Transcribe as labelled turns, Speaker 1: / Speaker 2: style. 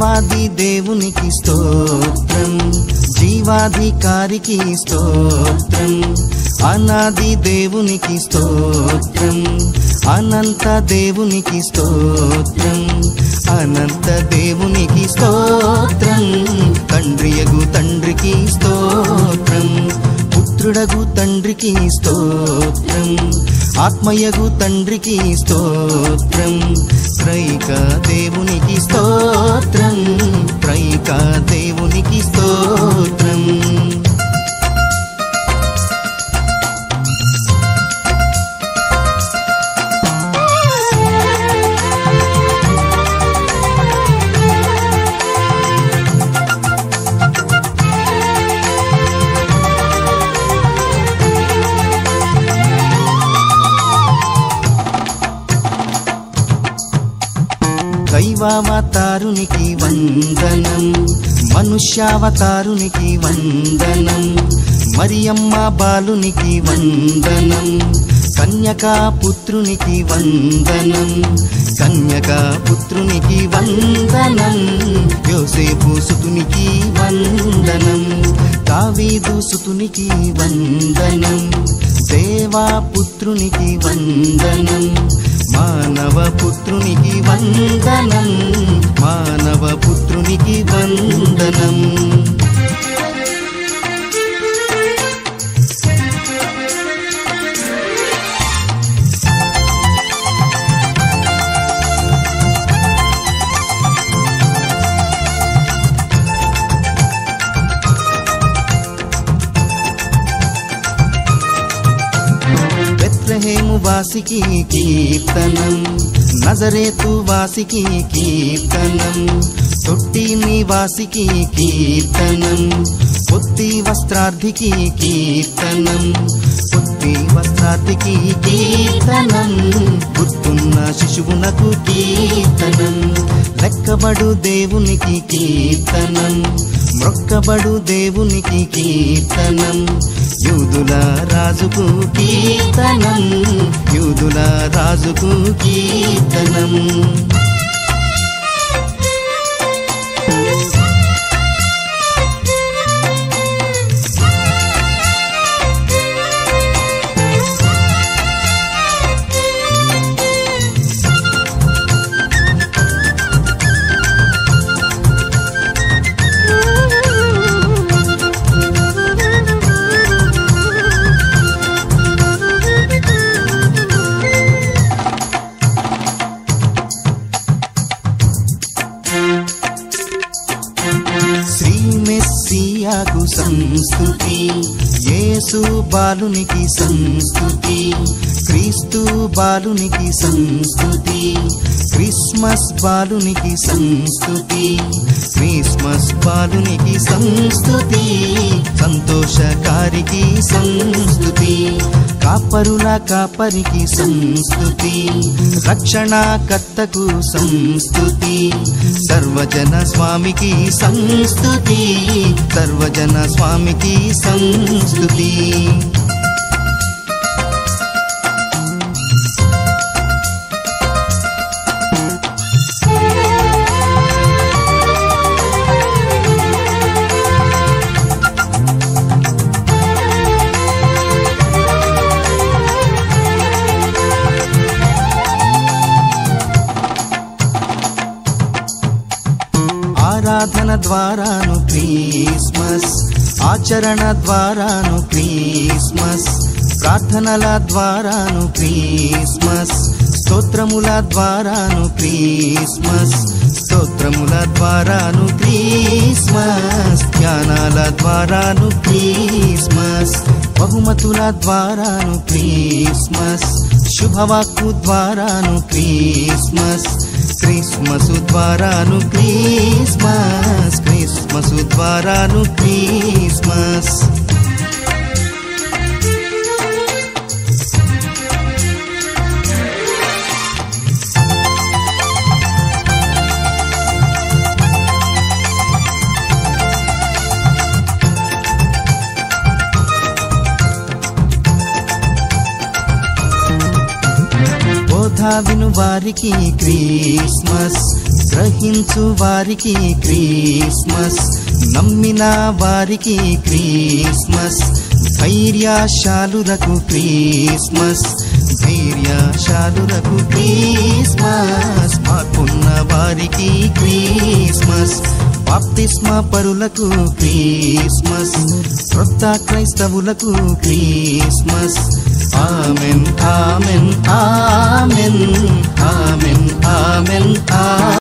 Speaker 1: దేవాది దేవునికి స్తోత్రం, జీవాధికారికి స్తోత్రం, అనాది దేవునికి స్తోత్రం, అనంత దేవునికి స్తోత్రం, అనంత దేవునికి స్తోత్రం, తండ్రియగు తండ్రికి స్తోత్రం, పుత్రుడగు తండ్రికి స్తోత్రం, ఆత్మయగు తండ్రికి స్తోత్రం, త్రైక దేవునికి స్తోత్రం, త్రైక దేవునికి స్తోత్రం. దైవావతారునికి వందనం, మనుష్యావతారునికి వందనం, మరియమ్మ బాలునికి వందనం, కన్యకా పుత్రునికి వందనం, కన్యకా పుత్రునికి వందనం, యోసేపు సుతునికి వందనం, దావీదు సుతునికి వందనం, దేవా పుత్రునికి వందనం, మానవ పుత్రునికి వందనం, మానవ పుత్రునికి వందనం. బెత్లెహేము వాసికి కీర్తనం, నజరేతు వాసికి కీర్తనం, తొట్టి నివాసికి కీర్తనం, పొత్తి వస్త్రార్థికి కీర్తనం, పొత్తి వస్త్రార్థికి కీర్తనం, పుట్టున్న శిశువునకు కీర్తనం, లెక్కబడు దేవునికి కీర్తనం, మ్రొక్కబడు దేవునికి కీర్తనం, యూదుల రాజుకు కీర్తనం, యూదుల రాజుకు కీర్తనం. మెస్సియాకు సంస్తుతి, యేసు బాలునికి సంస్తుతి, క్రీస్తు బాలునికి సంస్తుతి, క్రిస్మస్ బాలునికి సంస్తుతి, క్రిస్మస్ బాలునికి సంస్తుతి, సంతోషకారికి సంస్తుతి, కాపరుల కాపరికి సంస్తుతి, రక్షణకర్తకు సంస్తుతి, సర్వజన స్వామికి సంస్తుతి, సర్వజన స్వామికి సంస్తుతి. ఆరాధన ద్వారాను క్రిస్మస్, ఆచరణ ద్వారాను క్రిస్మస్, ప్రార్థనల ద్వారాను క్రిస్మస్, స్తోత్రముల ద్వారాను క్రిస్మస్, స్తోత్రముల ద్వారాను క్రిస్మస్, జ్ఞానాల ద్వారాను క్రిస్మస్, బహుమతుల ద్వారాను క్రిస్మస్, శుభవాక్కు ద్వారాను క్రిస్మస్, క్రిస్మసు ద్వారాను క్రిస్మస్, క్రిస్మసు ద్వారాను క్రిస్మస్. బోధ విను వారికి క్రిస్మస్, గ్రహించు వారికి క్రిస్మస్, నమ్మిన వారికి క్రిస్మస్, ధైర్యశాలులకు క్రిస్మస్, ధైర్యశాలులకు క్రిస్మస్, మార్పున్న వారికి క్రిస్మస్, బాప్తిస్మ పరులకు క్రిస్మస్, క్రొత్త క్రైస్తవులకు క్రిస్మస్. ఆమెన్ ఆమెన్ ఆమెన్ ఆమెన్ ఆమెన్.